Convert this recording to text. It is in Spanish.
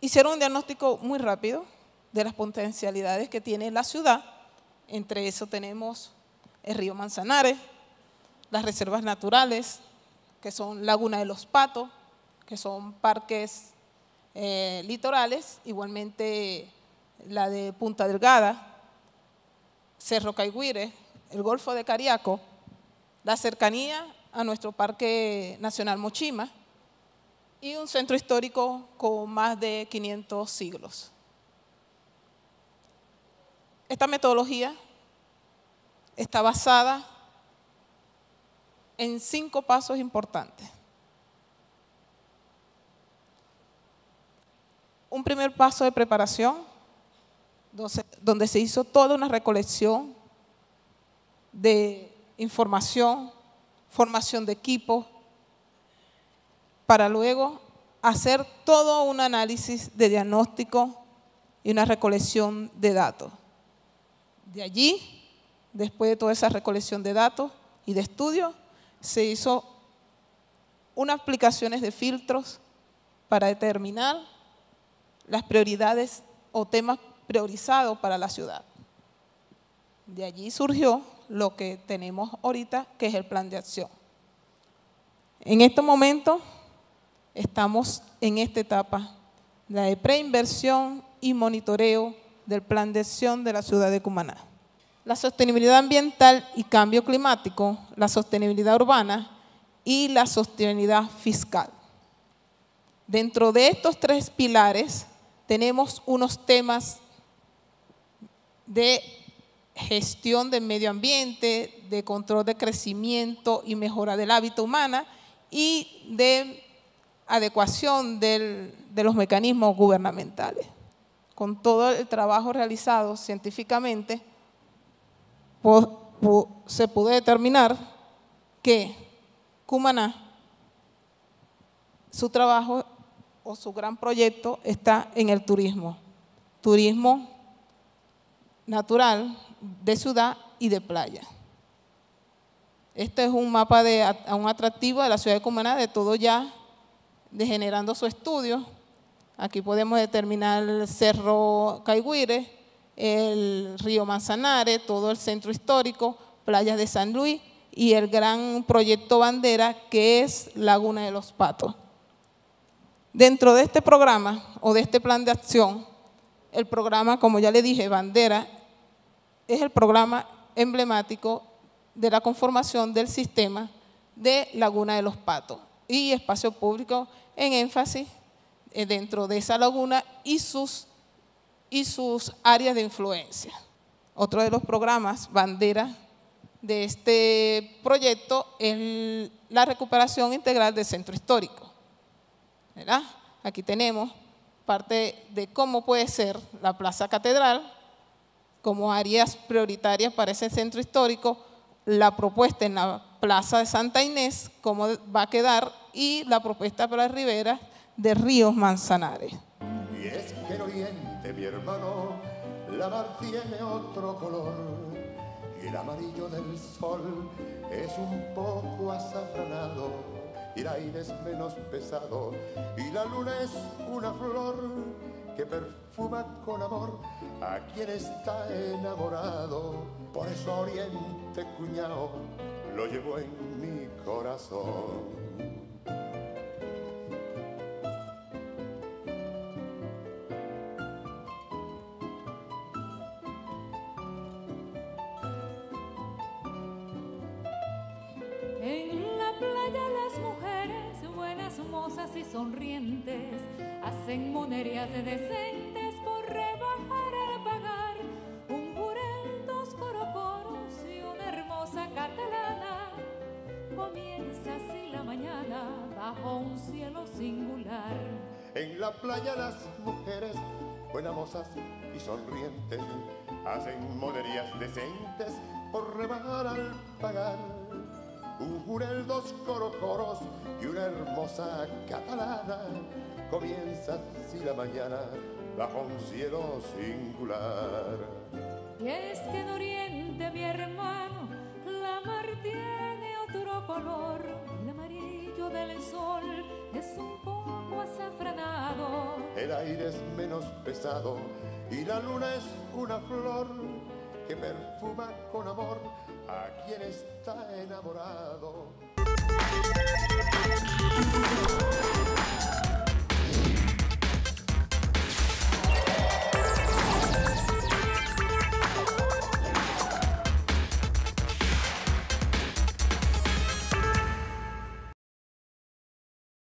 hicieron un diagnóstico muy rápido de las potencialidades que tiene la ciudad. Entre eso tenemos el río Manzanares, las reservas naturales, que son Laguna de los Patos, que son parques litorales, igualmente la de Punta Delgada, Cerro Caigüire, el Golfo de Cariaco, la cercanía a nuestro Parque Nacional Mochima y un centro histórico con más de 500 siglos. Esta metodología está basada en 5 pasos importantes. Un primer paso de preparación, donde se hizo toda una recolección de información, formación de equipo, para luego hacer todo un análisis de diagnóstico y una recolección de datos. De allí, después de toda esa recolección de datos y de estudios, se hizo unas aplicaciones de filtros para determinar las prioridades o temas priorizados para la ciudad. De allí surgió lo que tenemos ahorita, que es el plan de acción. En este momento estamos en esta etapa, la de preinversión y monitoreo del plan de acción de la ciudad de Cumaná. La sostenibilidad ambiental y cambio climático, la sostenibilidad urbana y la sostenibilidad fiscal. Dentro de estos 3 pilares tenemos unos temas de gestión del medio ambiente, de control de crecimiento y mejora del hábitat humano y de adecuación de los mecanismos gubernamentales. Con todo el trabajo realizado científicamente, se pudo determinar que Cumaná, su trabajo o su gran proyecto está en el turismo natural, de ciudad y de playa. Este es un mapa de un atractivo de la ciudad de Cumaná, de todo ya degenerando su estudio. Aquí podemos determinar el Cerro Caigüire, el río Manzanares, todo el centro histórico, playas de San Luis y el gran proyecto bandera que es Laguna de los Patos. Dentro de este programa o de este plan de acción, el programa, como ya le dije, bandera, es el programa emblemático de la conformación del sistema de Laguna de los Patos y espacio público en énfasis dentro de esa laguna y sus áreas de influencia. Otro de los programas bandera de este proyecto es la recuperación integral del centro histórico, ¿verdad? Aquí tenemos parte de cómo puede ser la Plaza Catedral como áreas prioritarias para ese centro histórico, la propuesta en la Plaza de Santa Inés, cómo va a quedar, y la propuesta para las riberas de ríos Manzanares. Y es que en Oriente, mi hermano, la mar tiene otro color y el amarillo del sol es un poco azafranado y el aire es menos pesado y la luna es una flor que perfuma con amor a quien está enamorado. Por eso a Oriente, cuñao, lo llevo en mi corazón. En la playa las mujeres, buenas mozas y sonrientes, hacen monerías decentes por rebajar al pagar. Un jurel, 2 corocoros y una hermosa catalana. Comienza así la mañana bajo un cielo singular. En la playa las mujeres, buenas mozas y sonrientes, hacen monerías decentes por rebajar al pagar. Un jurel, 2 corocoros y una hermosa catalana. Comienza así la mañana bajo un cielo singular. Y es que en Oriente, mi hermano, la mar tiene otro color. El amarillo del sol es un poco poco azafranado. El aire es menos pesado y la luna es una flor que perfuma con amor a quien está enamorado.